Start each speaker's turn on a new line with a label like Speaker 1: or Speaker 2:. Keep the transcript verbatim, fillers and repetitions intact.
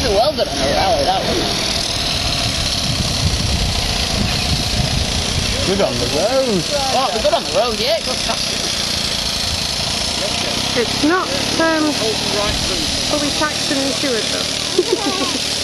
Speaker 1: do well good on the rally, that one.
Speaker 2: Good on the road.
Speaker 1: Oh, we're good on the road, yeah. Good.
Speaker 3: It's not um, fully taxed and insured though.